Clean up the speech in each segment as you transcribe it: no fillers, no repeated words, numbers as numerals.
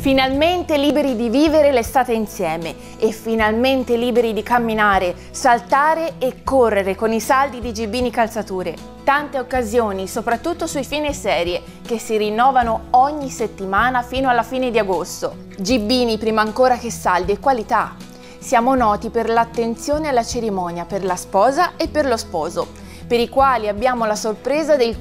Finalmente liberi di vivere l'estate insieme e finalmente liberi di camminare, saltare e correre con i saldi di Gibbini Calzature. Tante occasioni, soprattutto sui fine serie, che si rinnovano ogni settimana fino alla fine di agosto. Gibbini prima ancora che saldi e qualità. Siamo noti per l'attenzione alla cerimonia, per la sposa e per lo sposo, per i quali abbiamo la sorpresa del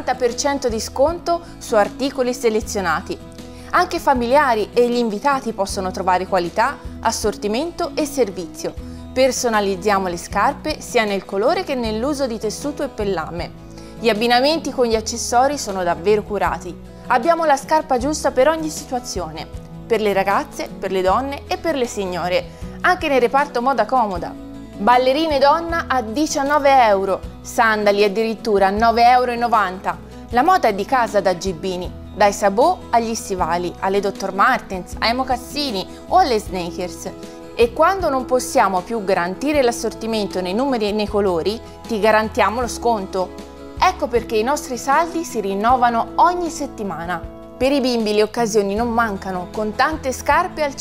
40% di sconto su articoli selezionati. Anche familiari e gli invitati possono trovare qualità, assortimento e servizio. Personalizziamo le scarpe sia nel colore che nell'uso di tessuto e pellame. Gli abbinamenti con gli accessori sono davvero curati. Abbiamo la scarpa giusta per ogni situazione, per le ragazze, per le donne e per le signore, anche nel reparto moda comoda. Ballerine donna a 19 euro, sandali addirittura a 9,90 euro. La moda è di casa da Gibbini. Dai sabot agli stivali, alle Dr. Martens, ai mocassini o alle sneakers. E quando non possiamo più garantire l'assortimento nei numeri e nei colori, ti garantiamo lo sconto. Ecco perché i nostri saldi si rinnovano ogni settimana. Per i bimbi le occasioni non mancano, con tante scarpe al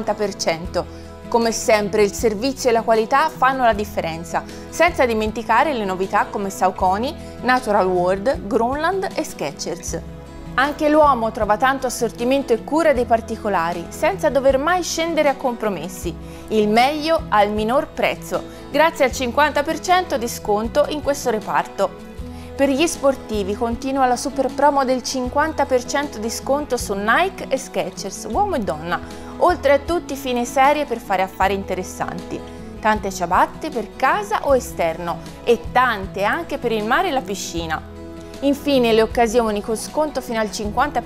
50%. Come sempre il servizio e la qualità fanno la differenza, senza dimenticare le novità come Saucony, Natural World, Grunland e Skechers. Anche l'uomo trova tanto assortimento e cura dei particolari, senza dover mai scendere a compromessi. Il meglio al minor prezzo, grazie al 50% di sconto in questo reparto. Per gli sportivi continua la super promo del 50% di sconto su Nike e Skechers, uomo e donna, oltre a tutti i fine serie per fare affari interessanti. Tante ciabatte per casa o esterno e tante anche per il mare e la piscina. Infine le occasioni con sconto fino al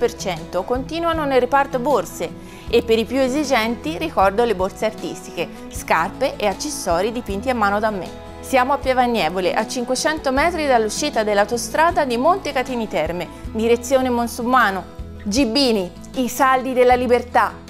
50% continuano nel reparto borse e per i più esigenti ricordo le borse artistiche, scarpe e accessori dipinti a mano da me. Siamo a Pievagnievole, a 500 metri dall'uscita dell'autostrada di Monte Catini Terme, direzione Monsummano. Gibbini, i saldi della libertà.